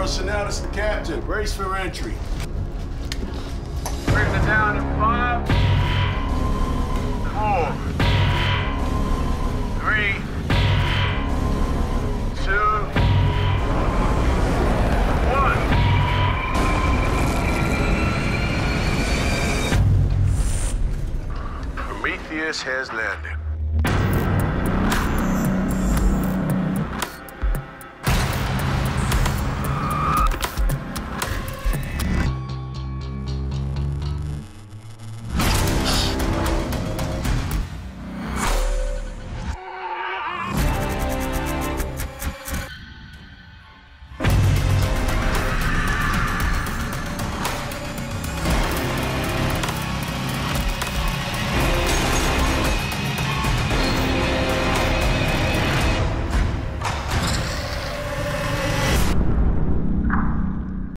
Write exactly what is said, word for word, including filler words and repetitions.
Chanel, this is the captain. Brace for entry. Bring it down in five, four, three, two, one. Prometheus has landed.